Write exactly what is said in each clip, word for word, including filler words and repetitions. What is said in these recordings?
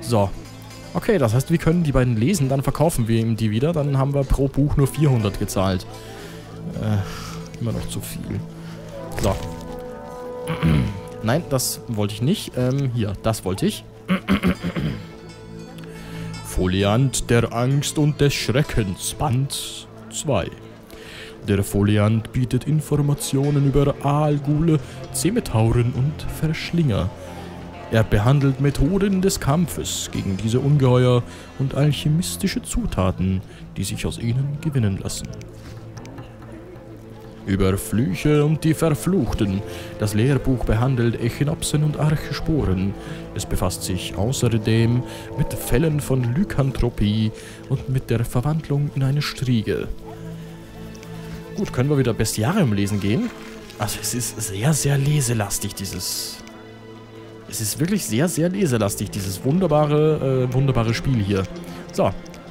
So. Okay, das heißt, wir können die beiden lesen, dann verkaufen wir ihm die wieder. Dann haben wir pro Buch nur vierhundert gezahlt. Äh, immer noch zu viel. So. Nein, das wollte ich nicht. Ähm, hier, das wollte ich. Foliant der Angst und des Schreckens, Band zwei. Der Foliant bietet Informationen über Aalghule, Zemetauren und Verschlinger. Er behandelt Methoden des Kampfes gegen diese Ungeheuer und alchemistische Zutaten, die sich aus ihnen gewinnen lassen. Über Flüche und die Verfluchten. Das Lehrbuch behandelt Echinopsen und Archesporen. Es befasst sich außerdem mit Fällen von Lykanthropie und mit der Verwandlung in eine Striege. Gut, können wir wieder Bestiarium lesen gehen? Also es ist sehr, sehr leselastig, dieses... Es ist wirklich sehr, sehr leselastig, dieses wunderbare, äh, wunderbare Spiel hier. So.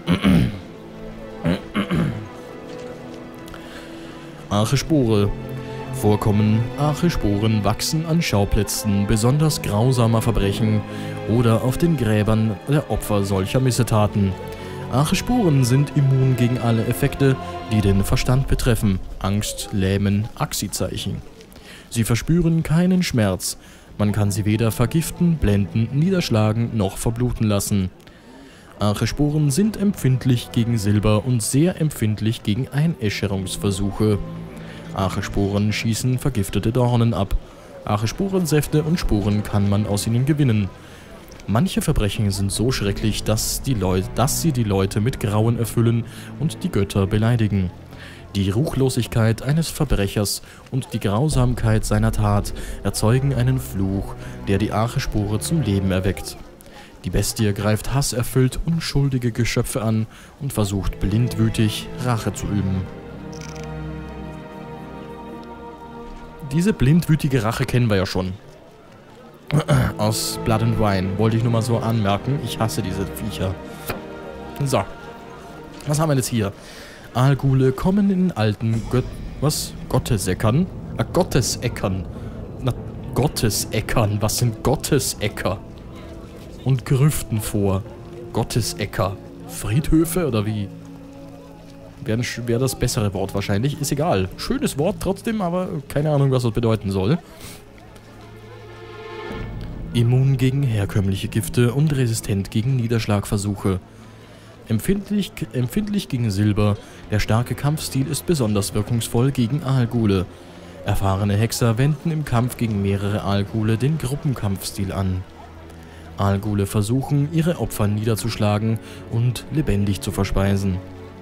Archespore. Vorkommen Archesporen wachsen an Schauplätzen besonders grausamer Verbrechen oder auf den Gräbern der Opfer solcher Missetaten. Archesporen sind immun gegen alle Effekte, die den Verstand betreffen. Angst, Lähmen, Axi-Zeichen. Sie verspüren keinen Schmerz. Man kann sie weder vergiften, blenden, niederschlagen noch verbluten lassen. Archesporen sind empfindlich gegen Silber und sehr empfindlich gegen Einäscherungsversuche. Archesporen schießen vergiftete Dornen ab. Archesporensäfte und Sporen kann man aus ihnen gewinnen. Manche Verbrechen sind so schrecklich, dass, die Leute, dass sie die Leute mit Grauen erfüllen und die Götter beleidigen. Die Ruchlosigkeit eines Verbrechers und die Grausamkeit seiner Tat erzeugen einen Fluch, der die Archespore zum Leben erweckt. Die Bestie greift hasserfüllt unschuldige Geschöpfe an und versucht blindwütig Rache zu üben. Diese blindwütige Rache kennen wir ja schon. Aus Blood and Wine. Wollte ich nur mal so anmerken. Ich hasse diese Viecher. So. Was haben wir jetzt hier? Aalghule kommen in alten Gött... Was? Gottesäckern? Ah, Gottesäckern. Na, Gottesäckern. Was sind Gottesäcker? Und Grüften vor. Gottesäcker. Friedhöfe oder wie? Wäre wär das bessere Wort wahrscheinlich. Ist egal. Schönes Wort trotzdem, aber keine Ahnung, was das bedeuten soll. Immun gegen herkömmliche Gifte und resistent gegen Niederschlagversuche. Empfindlich, empfindlich gegen Silber. Der starke Kampfstil ist besonders wirkungsvoll gegen Aalghule. Erfahrene Hexer wenden im Kampf gegen mehrere Aalghule den Gruppenkampfstil an. Aalghule versuchen, ihre Opfer niederzuschlagen und lebendig zu verspeisen.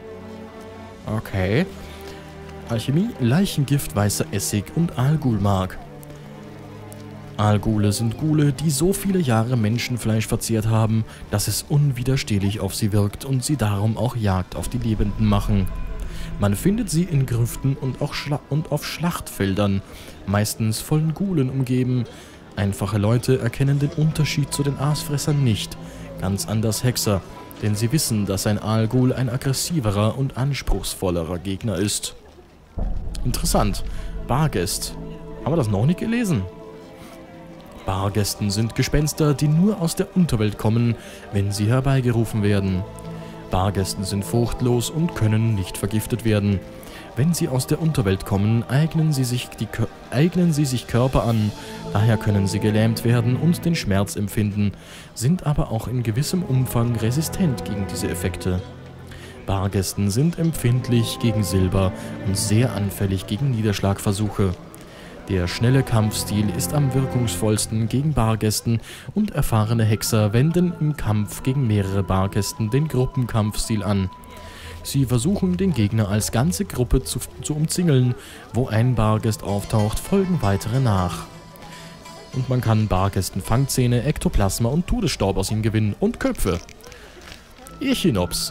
Okay. Alchemie, Leichengift, weißer Essig und Aalghulmark. Aalghule sind Ghule, die so viele Jahre Menschenfleisch verzehrt haben, dass es unwiderstehlich auf sie wirkt und sie darum auch Jagd auf die Lebenden machen. Man findet sie in Grüften und, auch Schla und auf Schlachtfeldern, meistens von Ghulen umgeben. Einfache Leute erkennen den Unterschied zu den Aasfressern nicht, ganz anders Hexer, denn sie wissen, dass ein Aalghul ein aggressiverer und anspruchsvollerer Gegner ist. Interessant. Barghest. Haben wir das noch nicht gelesen? Barghesten sind Gespenster, die nur aus der Unterwelt kommen, wenn sie herbeigerufen werden. Barghesten sind furchtlos und können nicht vergiftet werden. Wenn sie aus der Unterwelt kommen, eignen sie sich, die, eignen sie sich Körper an, daher können sie gelähmt werden und den Schmerz empfinden, sind aber auch in gewissem Umfang resistent gegen diese Effekte. Barghesten sind empfindlich gegen Silber und sehr anfällig gegen Niederschlagversuche. Der schnelle Kampfstil ist am wirkungsvollsten gegen Barghesten und erfahrene Hexer wenden im Kampf gegen mehrere Barghesten den Gruppenkampfstil an. Sie versuchen, den Gegner als ganze Gruppe zu, zu umzingeln. Wo ein Barghest auftaucht, folgen weitere nach. Und man kann Barghesten Fangzähne, Ektoplasma und Todesstaub aus ihm gewinnen und Köpfe. Echinops.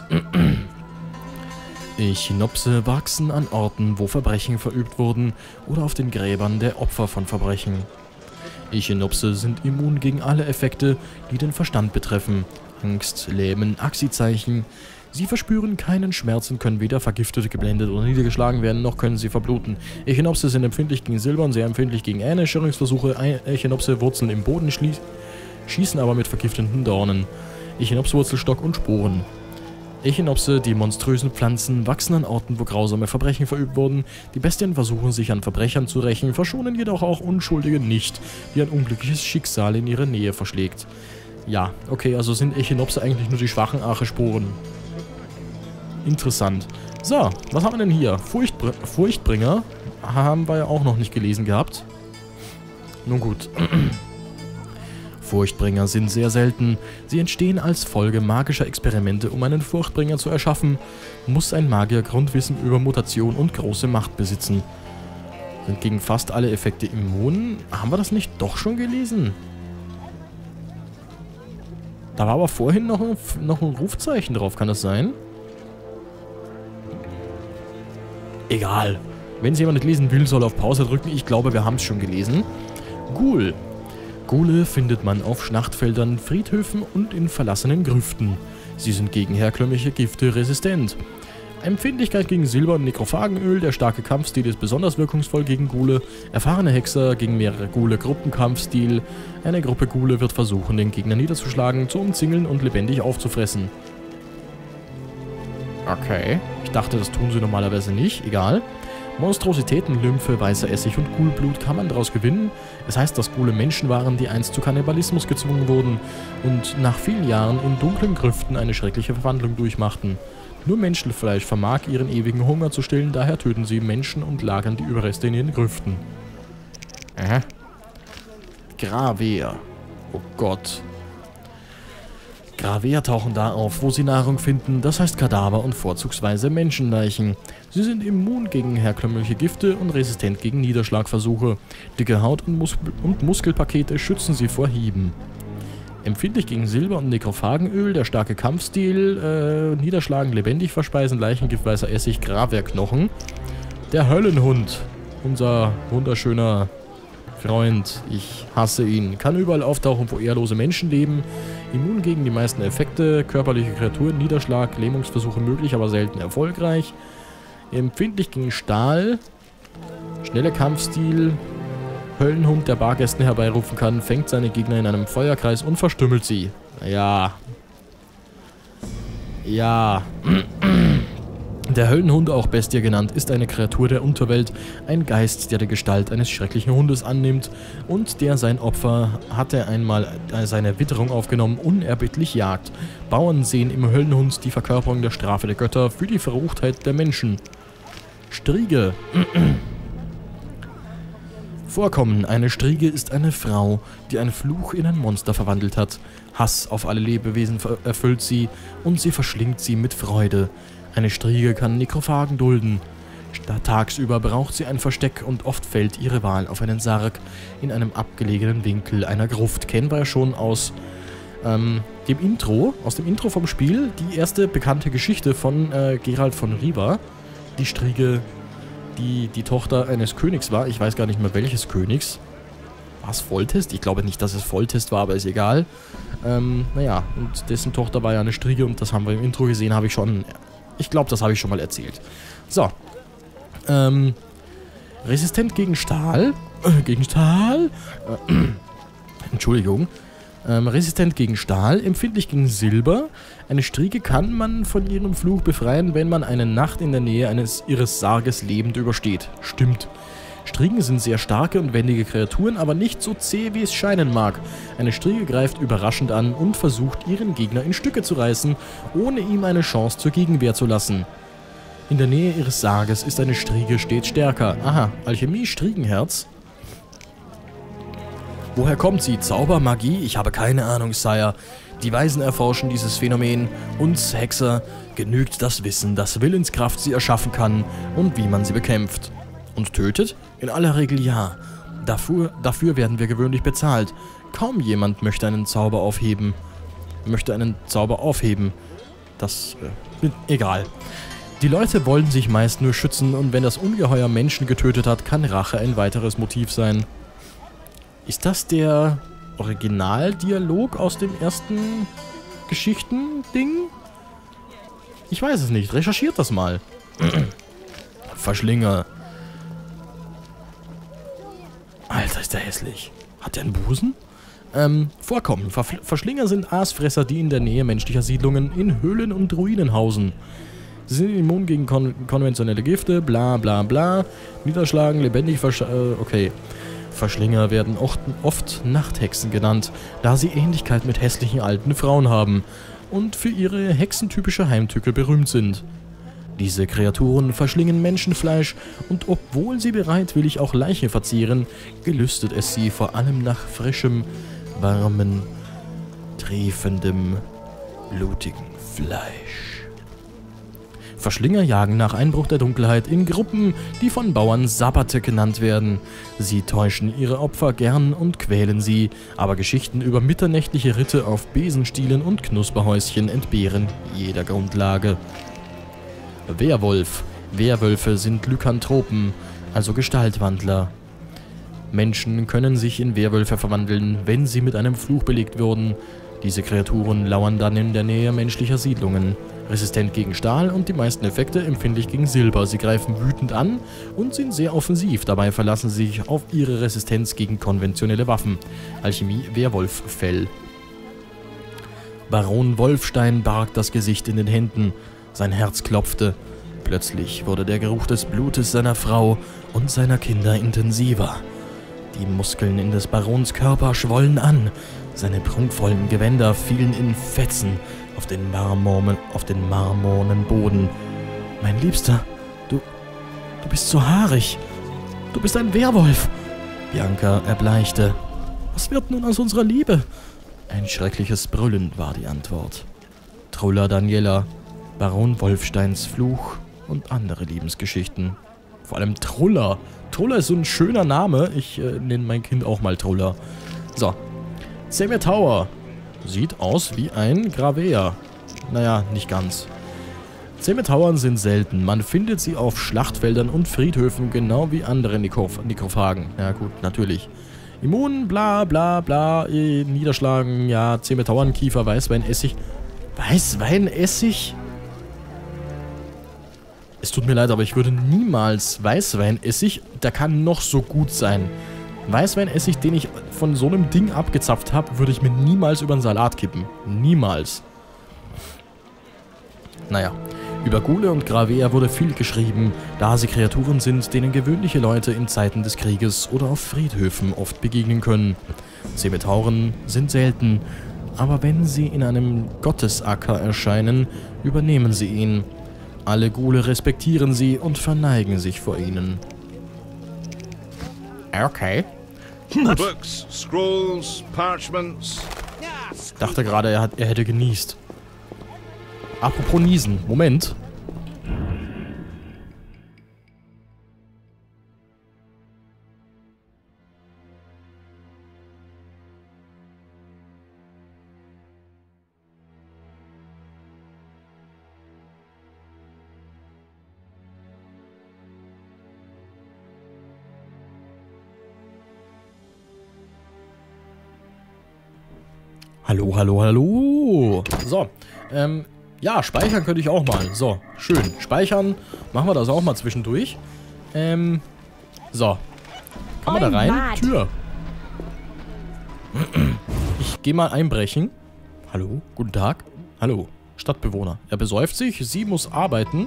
Echinopse wachsen an Orten, wo Verbrechen verübt wurden oder auf den Gräbern der Opfer von Verbrechen. Echinopse sind immun gegen alle Effekte, die den Verstand betreffen. Angst, Lähmen, Axi-Zeichen. Sie verspüren keinen Schmerz und können weder vergiftet, geblendet oder niedergeschlagen werden, noch können sie verbluten. Echinopse sind empfindlich gegen Silber und sehr empfindlich gegen Einäscherungsversuche. Echinopse wurzeln im Boden, schießen aber mit vergiftenden Dornen. Echinopswurzelstock und Sporen. Echinopse, die monströsen Pflanzen, wachsen an Orten, wo grausame Verbrechen verübt wurden. Die Bestien versuchen sich an Verbrechern zu rächen, verschonen jedoch auch Unschuldige nicht, die ein unglückliches Schicksal in ihre Nähe verschlägt. Ja, okay, also sind Echinopse eigentlich nur die schwachen Archesporen. Interessant. So, was haben wir denn hier? Furchtbr Furchtbringer haben wir ja auch noch nicht gelesen gehabt. Nun gut. Furchtbringer sind sehr selten. Sie entstehen als Folge magischer Experimente. Um einen Furchtbringer zu erschaffen, muss ein Magier Grundwissen über Mutation und große Macht besitzen. Sind gegen fast alle Effekte immun. Haben wir das nicht doch schon gelesen? Da war aber vorhin noch ein, noch ein Rufzeichen drauf, kann das sein? Egal. Wenn es jemand nicht lesen will, soll er auf Pause drücken. Ich glaube, wir haben es schon gelesen. Ghoul. Ghule findet man auf Schlachtfeldern, Friedhöfen und in verlassenen Grüften. Sie sind gegen herkömmliche Gifte resistent. Empfindlichkeit gegen Silber und Nekrophagenöl, der starke Kampfstil ist besonders wirkungsvoll gegen Ghule. Erfahrene Hexer gegen mehrere Ghule, Gruppenkampfstil. Eine Gruppe Ghule wird versuchen, den Gegner niederzuschlagen, zu umzingeln und lebendig aufzufressen. Okay, ich dachte, das tun sie normalerweise nicht, egal. Monstrositäten, Lymphe, weißer Essig und Ghoulblut kann man daraus gewinnen. Es heißt, dass Ghule Menschen waren, die einst zu Kannibalismus gezwungen wurden und nach vielen Jahren in dunklen Grüften eine schreckliche Verwandlung durchmachten. Nur Menschenfleisch vermag ihren ewigen Hunger zu stillen, daher töten sie Menschen und lagern die Überreste in ihren Grüften. Äh. Graveer. Oh Gott. Graveer tauchen da auf, wo sie Nahrung finden, das heißt Kadaver und vorzugsweise Menschenleichen. Sie sind immun gegen herkömmliche Gifte und resistent gegen Niederschlagversuche. Dicke Haut und, Mus und Muskelpakete schützen sie vor Hieben. Empfindlich gegen Silber und Nekrophagenöl, der starke Kampfstil, äh, Niederschlagen, lebendig verspeisen, Leichengift, weißer Essig, Graveerknochen. Der Höllenhund, unser wunderschöner Freund, ich hasse ihn, kann überall auftauchen, wo ehrlose Menschen leben. Immun gegen die meisten Effekte, körperliche Kreaturen, Niederschlag, Lähmungsversuche möglich, aber selten erfolgreich. Empfindlich gegen Stahl, schneller Kampfstil, Höllenhund, der Bargästen herbeirufen kann, fängt seine Gegner in einem Feuerkreis und verstümmelt sie. Ja. Ja. Der Höllenhund, auch Bestie genannt, ist eine Kreatur der Unterwelt, ein Geist, der die Gestalt eines schrecklichen Hundes annimmt und der sein Opfer, hatte einmal seine Witterung aufgenommen, unerbittlich jagt. Bauern sehen im Höllenhund die Verkörperung der Strafe der Götter für die Verruchtheit der Menschen. Striege. Vorkommen. Eine Striege ist eine Frau, die einen Fluch in ein Monster verwandelt hat. Hass auf alle Lebewesen erfüllt sie und sie verschlingt sie mit Freude. Eine Striege kann Nekrophagen dulden. Tagsüber braucht sie ein Versteck und oft fällt ihre Wahl auf einen Sarg in einem abgelegenen Winkel einer Gruft. Kennen wir ja schon aus ähm, dem Intro, aus dem Intro vom Spiel, die erste bekannte Geschichte von äh, Geralt von Riva. Die Striege, die die Tochter eines Königs war. Ich weiß gar nicht mehr welches Königs. War es Foltest? Ich glaube nicht, dass es Foltest war, aber ist egal. Ähm, naja, und dessen Tochter war ja eine Striege und das haben wir im Intro gesehen, habe ich schon... Ich glaube, das habe ich schon mal erzählt. So. Ähm. Resistent gegen Stahl. Äh, gegen Stahl. Äh, Entschuldigung. Ähm, resistent gegen Stahl. Empfindlich gegen Silber. Eine Striege kann man von ihrem Fluch befreien, wenn man eine Nacht in der Nähe eines ihres Sarges lebend übersteht. Stimmt. Striegen sind sehr starke und wendige Kreaturen, aber nicht so zäh, wie es scheinen mag. Eine Striege greift überraschend an und versucht, ihren Gegner in Stücke zu reißen, ohne ihm eine Chance zur Gegenwehr zu lassen. In der Nähe ihres Sarges ist eine Striege stets stärker. Aha, Alchemie, Striegenherz. Woher kommt sie? Zauber, Magie? Ich habe keine Ahnung, Sire. Die Weisen erforschen dieses Phänomen. Uns Hexer genügt das Wissen, dass Willenskraft sie erschaffen kann und wie man sie bekämpft. Und tötet? In aller Regel ja. Dafür, dafür werden wir gewöhnlich bezahlt. Kaum jemand möchte einen Zauber aufheben. Möchte einen Zauber aufheben. Das, äh, egal. Die Leute wollen sich meist nur schützen und wenn das Ungeheuer Menschen getötet hat, kann Rache ein weiteres Motiv sein. Ist das der Originaldialog aus dem ersten Geschichten-Ding? Ich weiß es nicht. Recherchiert das mal. Verschlinger. Alter, ist der hässlich. Hat der einen Busen? ähm, vorkommen. Ver Verschlinger sind Aasfresser, die in der Nähe menschlicher Siedlungen in Höhlen und Ruinen hausen. Sie sind immun gegen kon konventionelle Gifte, bla bla bla. Niederschlagen, lebendig versch... Äh, okay. Verschlinger werden oft, oft Nachthexen genannt, da sie Ähnlichkeit mit hässlichen alten Frauen haben und für ihre hexentypische Heimtücke berühmt sind. Diese Kreaturen verschlingen Menschenfleisch und obwohl sie bereitwillig auch Leiche verzehren, gelüstet es sie vor allem nach frischem, warmem, triefendem, blutigen Fleisch. Verschlinger jagen nach Einbruch der Dunkelheit in Gruppen, die von Bauern Sabbate genannt werden. Sie täuschen ihre Opfer gern und quälen sie, aber Geschichten über mitternächtliche Ritte auf Besenstielen und Knusperhäuschen entbehren jeder Grundlage. Werwolf. Werwölfe sind Lykanthropen, also Gestaltwandler. Menschen können sich in Werwölfe verwandeln, wenn sie mit einem Fluch belegt wurden. Diese Kreaturen lauern dann in der Nähe menschlicher Siedlungen. Resistent gegen Stahl und die meisten Effekte empfindlich gegen Silber. Sie greifen wütend an und sind sehr offensiv. Dabei verlassen sie sich auf ihre Resistenz gegen konventionelle Waffen. Alchemie Werwolffell. Baron Wolfstein barg das Gesicht in den Händen. Sein Herz klopfte. Plötzlich wurde der Geruch des Blutes seiner Frau und seiner Kinder intensiver. Die Muskeln in des Barons Körper schwollen an. Seine prunkvollen Gewänder fielen in Fetzen auf den, Marmormen, auf den marmornen Boden. Mein Liebster, du, du bist so haarig. Du bist ein Werwolf. Bianca erbleichte. Was wird nun aus unserer Liebe? Ein schreckliches Brüllen war die Antwort. Trulla Daniela, Baron Wolfsteins Fluch und andere Liebesgeschichten. Vor allem Trulla. Trulla ist so ein schöner Name. Ich äh, nenne mein Kind auch mal Trulla. So. Semir Tower. Sieht aus wie ein Gravea. Naja, nicht ganz. Zementauern sind selten. Man findet sie auf Schlachtfeldern und Friedhöfen, genau wie andere Nekroph Nekrophagen. Ja gut, natürlich. Immun, bla bla bla, äh, niederschlagen, ja, Zementauern, Kiefer, Weißweinessig. Weißweinessig? Es tut mir leid, aber ich würde niemals Weißweinessig, der kann noch so gut sein. Weißweinessig, den ich von so einem Ding abgezapft habe, würde ich mir niemals über einen Salat kippen. Niemals. Naja, über Ghule und Gravea wurde viel geschrieben, da sie Kreaturen sind, denen gewöhnliche Leute in Zeiten des Krieges oder auf Friedhöfen oft begegnen können. Zementauren sind selten, aber wenn sie in einem Gottesacker erscheinen, übernehmen sie ihn. Alle Ghule respektieren sie und verneigen sich vor ihnen. Okay. Books, scrolls, parchments. Dachte gerade, er, hat, er hätte genießt. Apropos niesen. Moment. Hallo, hallo, hallo. So, ähm, ja, speichern könnte ich auch mal. So, schön. Speichern. Machen wir das auch mal zwischendurch. Ähm, so. Kann man da rein? Tür. Ich gehe mal einbrechen. Hallo, guten Tag. Hallo, Stadtbewohner. Er besäuft sich, sie muss arbeiten.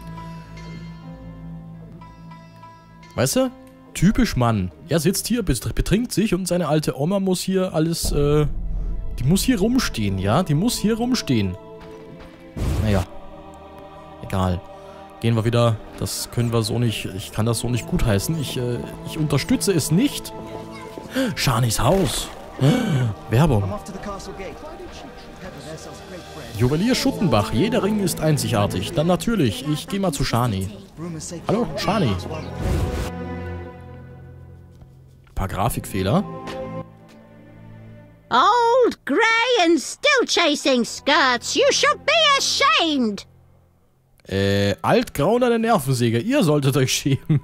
Weißt du? Typisch Mann. Er sitzt hier, betrinkt sich und seine alte Oma muss hier alles, äh... Die muss hier rumstehen, ja? Die muss hier rumstehen. Naja. Egal. Gehen wir wieder. Das können wir so nicht... Ich kann das so nicht gutheißen. Ich, äh, ich unterstütze es nicht. Shanis Haus. Werbung. Juwelier Schuttenbach. Jeder Ring ist einzigartig. Dann natürlich. Ich gehe mal zu Shani. Hallo, Shani. Ein paar Grafikfehler. Old, grey and still chasing skirts. You should be ashamed. Äh, alt, grau und eine Nervensäge. Ihr solltet euch schämen.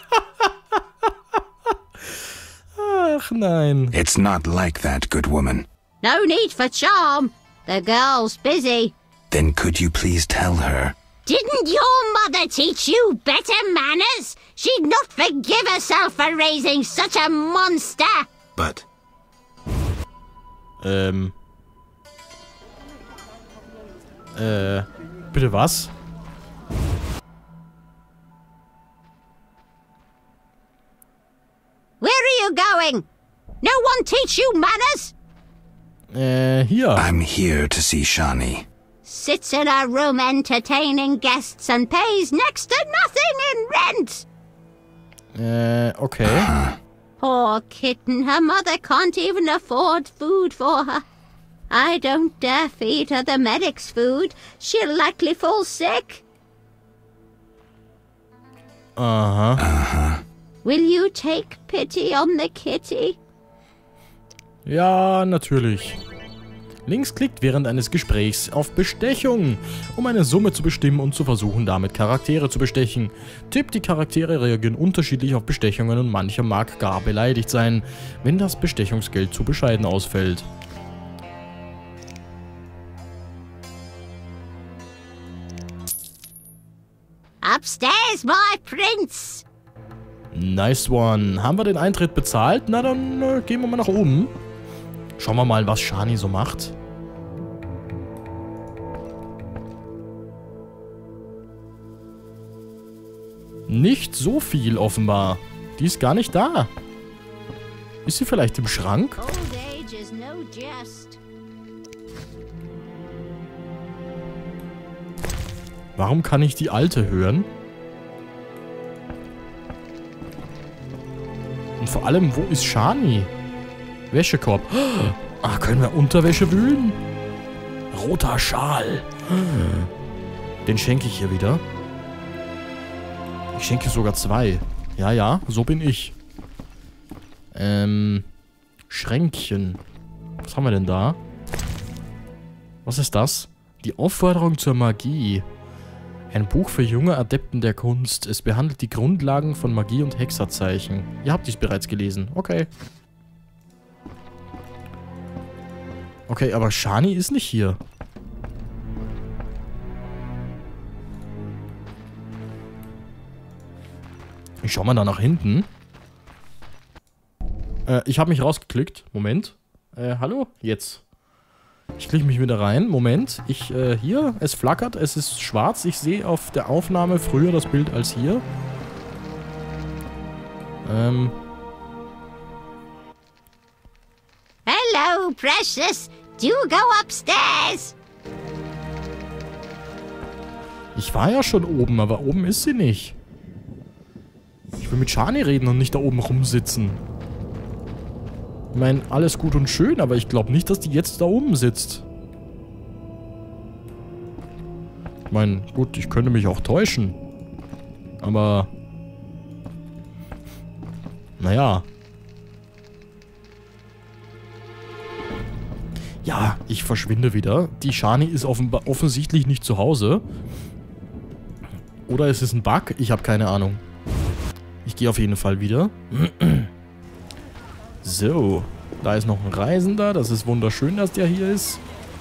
Ach nein. It's not like that, good woman. No need for charm. The girl's busy. Then could you please tell her? Didn't your mother teach you better manners? She'd not forgive herself for raising such a monster. But... Ähm. Äh, bitte was? Where are you going? No one teach you manners? Äh, hier. I'm here to see Shani. Sits in a room entertaining guests and pays next to nothing in rent. Äh, okay. Poor kitten, her mother can't even afford food for her. I don't dare feed her the medic's food. She'll likely fall sick. Aha. Uh-huh. Will you take pity on the kitty? Ja, natürlich. Links klickt während eines Gesprächs auf Bestechung, um eine Summe zu bestimmen und zu versuchen, damit Charaktere zu bestechen. Tipp, die Charaktere reagieren unterschiedlich auf Bestechungen und mancher mag gar beleidigt sein, wenn das Bestechungsgeld zu bescheiden ausfällt. Upstairs, my prince. Nice one. Haben wir den Eintritt bezahlt? Na, dann äh, gehen wir mal nach oben. Schauen wir mal, was Shani so macht. Nicht so viel offenbar. Die ist gar nicht da. Ist sie vielleicht im Schrank? Old age is no jest. Warum kann ich die Alte hören? Und vor allem, wo ist Shani? Wäschekorb. Ah, können wir Unterwäsche wühlen? Roter Schal. Den schenke ich ihr wieder. Ich schenke sogar zwei. Ja, ja, so bin ich. Ähm, Schränkchen. Was haben wir denn da? Was ist das? Die Aufforderung zur Magie. Ein Buch für junge Adepten der Kunst. Es behandelt die Grundlagen von Magie und Hexerzeichen. Ihr habt dies bereits gelesen. Okay. Okay, aber Shani ist nicht hier. Ich schau mal da nach hinten. Äh, ich habe mich rausgeklickt. Moment. Äh, hallo? Jetzt. Ich klicke mich wieder rein. Moment. Ich, äh, hier. Es flackert. Es ist schwarz. Ich sehe auf der Aufnahme früher das Bild als hier. Ähm. Hello, precious. Do go upstairs. Ich war ja schon oben, aber oben ist sie nicht. Ich will mit Shani reden und nicht da oben rumsitzen. Ich meine, alles gut und schön, aber ich glaube nicht, dass die jetzt da oben sitzt. Ich meine, gut, ich könnte mich auch täuschen. Aber... Naja. Ja, ich verschwinde wieder. Die Shani ist offenbar offensichtlich nicht zu Hause. Oder es ist ein Bug, ich habe keine Ahnung. Ich gehe auf jeden Fall wieder. So, da ist noch ein Reisender. Das ist wunderschön, dass der hier ist.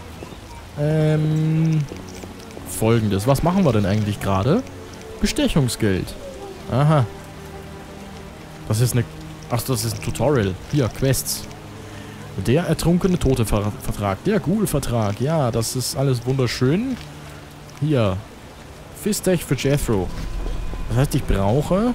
Ähm, Folgendes. Was machen wir denn eigentlich gerade? Bestechungsgeld. Aha. Das ist eine... Ach, das ist ein Tutorial. Hier, Quests. Der ertrunkene Tote-Vertrag. Der Ghoul-Vertrag. Ja, das ist alles wunderschön. Hier. Fistech für Jethro. Das heißt, ich brauche...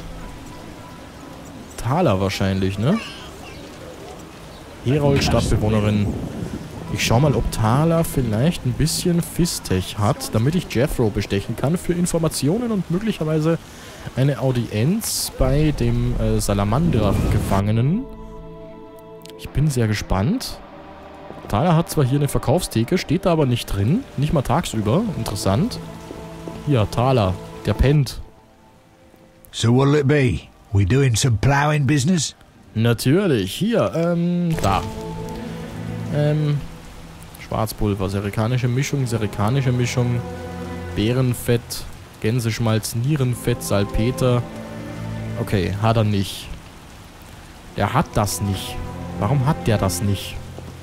Taler wahrscheinlich, ne? Herold, Stadtbewohnerin. Ich schau mal, ob Taler vielleicht ein bisschen Fistech hat, damit ich Jethro bestechen kann für Informationen und möglicherweise eine Audienz bei dem äh, Salamandra-Gefangenen. Ich bin sehr gespannt. Taler hat zwar hier eine Verkaufstheke, steht da aber nicht drin. Nicht mal tagsüber. Interessant. Hier, Taler. Der pennt. So what'll it be? We doing some plowing business? Natürlich. Hier, ähm, da. Ähm, Schwarzpulver, serikanische Mischung, serikanische Mischung, Beerenfett, Gänseschmalz, Nierenfett, Salpeter. Okay, hat er nicht. Der hat das nicht. Warum hat der das nicht?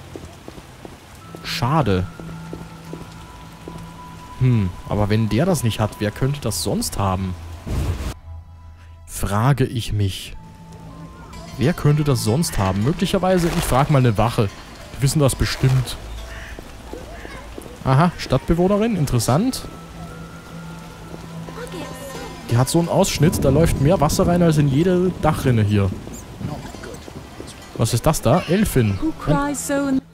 Schade. Hm, aber wenn der das nicht hat, wer könnte das sonst haben? Frage ich mich. Wer könnte das sonst haben? Möglicherweise, ich frage mal eine Wache. Die wissen das bestimmt. Aha, Stadtbewohnerin, interessant. Die hat so einen Ausschnitt, da läuft mehr Wasser rein als in jede Dachrinne hier. Was ist das da? Elfin. Who cries so in